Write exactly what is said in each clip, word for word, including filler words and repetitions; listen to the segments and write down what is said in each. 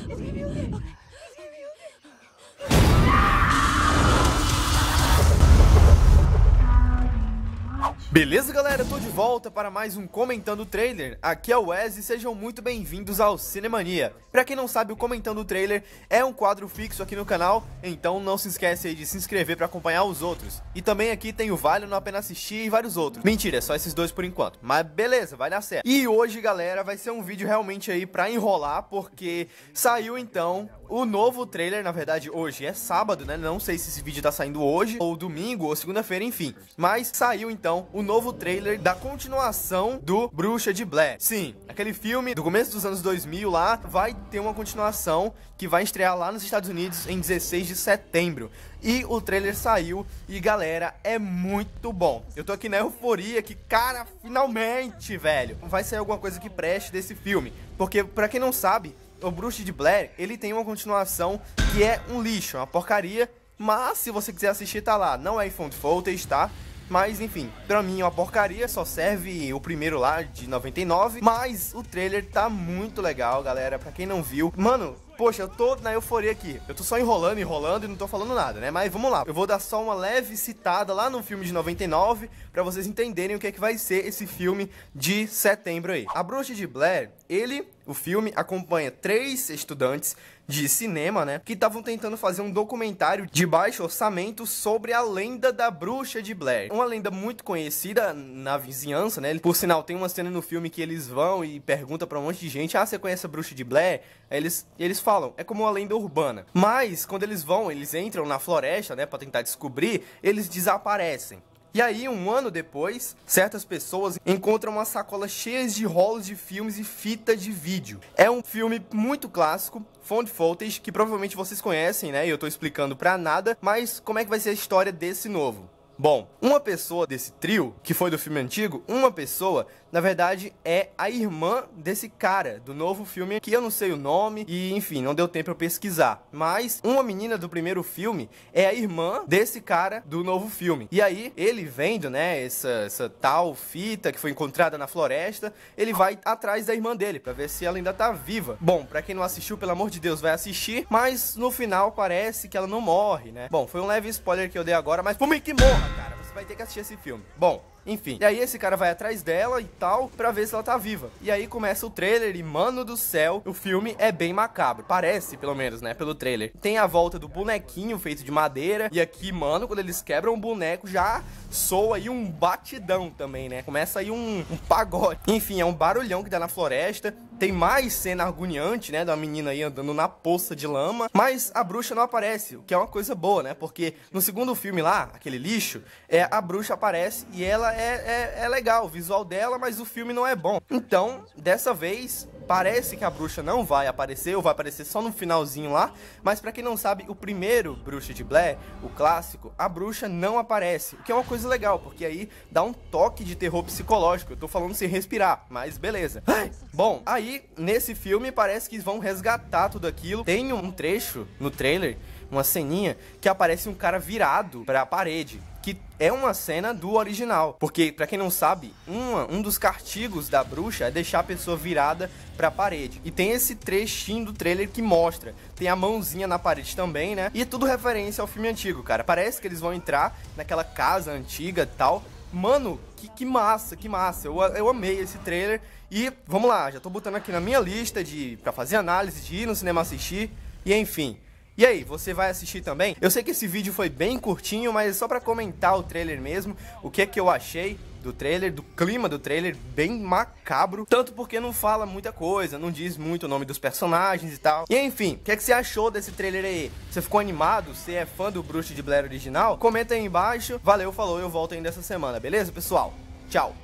Beleza, galera? Eu tô de volta para mais um Comentando o Trailer. Aqui é o Wes e sejam muito bem-vindos ao Cinemania. Pra quem não sabe, o Comentando o Trailer é um quadro fixo aqui no canal, então não se esquece aí de se inscrever pra acompanhar os outros. E também aqui tem o Vale no Apenas Assistir e vários outros. Mentira, é só esses dois por enquanto, mas beleza, vai dar certo. E hoje, galera, vai ser um vídeo realmente aí pra enrolar, porque saiu então o novo trailer. Na verdade, hoje é sábado, né? Não sei se esse vídeo tá saindo hoje, ou domingo, ou segunda-feira, enfim. Mas saiu então o novo trailer da continuação do Bruxa de Blair. Sim, aquele filme do começo dos anos dois mil lá, vai ter uma continuação que vai estrear lá nos Estados Unidos em dezesseis de setembro. E o trailer saiu e, galera, é muito bom. Eu tô aqui na euforia que, cara, finalmente, velho, vai sair alguma coisa que preste desse filme. Porque, pra quem não sabe, o Bruxa de Blair, ele tem uma continuação que é um lixo, uma porcaria. Mas, se você quiser assistir, tá lá. Não é em found footage, tá? Mas, enfim, pra mim é uma porcaria, só serve o primeiro lá, de noventa e nove. Mas o trailer tá muito legal, galera, pra quem não viu. Mano, poxa, eu tô na euforia aqui. Eu tô só enrolando, enrolando e não tô falando nada, né? Mas vamos lá. Eu vou dar só uma leve citada lá no filme de noventa e nove, pra vocês entenderem o que é que vai ser esse filme de setembro aí. A Bruxa de Blair, ele, o filme, acompanha três estudantes de cinema, né, que estavam tentando fazer um documentário de baixo orçamento sobre a lenda da Bruxa de Blair. Uma lenda muito conhecida na vizinhança, né? Por sinal, tem uma cena no filme que eles vão e perguntam pra um monte de gente: ah, você conhece a Bruxa de Blair? Aí eles, eles falam, é como uma lenda urbana. Mas, quando eles vão, eles entram na floresta, né, pra tentar descobrir, eles desaparecem. E aí, um ano depois, certas pessoas encontram uma sacola cheia de rolos de filmes e fita de vídeo. É um filme muito clássico, found footage, que provavelmente vocês conhecem, né? E eu tô explicando pra nada, mas como é que vai ser a história desse novo? Bom, uma pessoa desse trio, que foi do filme antigo, uma pessoa, na verdade, é a irmã desse cara, do novo filme, que eu não sei o nome, e enfim, não deu tempo pra eu pesquisar. Mas uma menina do primeiro filme é a irmã desse cara do novo filme. E aí, ele vendo, né, essa, essa tal fita que foi encontrada na floresta, ele vai atrás da irmã dele, pra ver se ela ainda tá viva. Bom, pra quem não assistiu, pelo amor de Deus, vai assistir, mas no final parece que ela não morre, né? Bom, foi um leve spoiler que eu dei agora, mas por mim que morra, cara, você vai ter que assistir esse filme. Bom, enfim, e aí esse cara vai atrás dela e tal, pra ver se ela tá viva. E aí começa o trailer e, mano do céu, o filme é bem macabro. Parece, pelo menos, né, pelo trailer. Tem a volta do bonequinho feito de madeira. E aqui, mano, quando eles quebram o boneco, já soa aí um batidão também, né? Começa aí um, um pagode. Enfim, é um barulhão que dá na floresta. Tem mais cena agoniante, né, da menina aí andando na poça de lama. Mas a bruxa não aparece, o que é uma coisa boa, né? Porque no segundo filme lá, aquele lixo, é, a bruxa aparece e ela é, é, é legal, o visual dela, mas o filme não é bom. Então, dessa vez, parece que a bruxa não vai aparecer, ou vai aparecer só no finalzinho lá. Mas pra quem não sabe, o primeiro Bruxa de Blair, o clássico, a bruxa não aparece, o que é uma coisa legal, porque aí dá um toque de terror psicológico. Eu tô falando sem respirar, mas beleza. Ai, bom, aí nesse filme parece que vão resgatar tudo aquilo. Tem um trecho no trailer, uma ceninha, que aparece um cara virado pra parede, que é uma cena do original. Porque, pra quem não sabe, uma, um dos castigos da bruxa é deixar a pessoa virada pra parede. E tem esse trechinho do trailer que mostra. Tem a mãozinha na parede também, né? E é tudo referência ao filme antigo, cara. Parece que eles vão entrar naquela casa antiga e tal. Mano, que, que massa, que massa. Eu, eu amei esse trailer. E vamos lá, já tô botando aqui na minha lista de pra fazer análise, de ir no cinema assistir. E enfim. E aí, você vai assistir também? Eu sei que esse vídeo foi bem curtinho, mas só pra comentar o trailer mesmo, o que é que eu achei do trailer, do clima do trailer, bem macabro. Tanto porque não fala muita coisa, não diz muito o nome dos personagens e tal. E enfim, o que é que você achou desse trailer aí? Você ficou animado? Você é fã do Bruxa de Blair original? Comenta aí embaixo. Valeu, falou, eu volto ainda essa semana, beleza, pessoal? Tchau!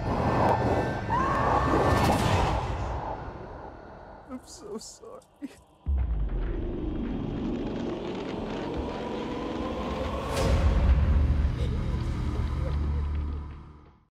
I'm so sorry.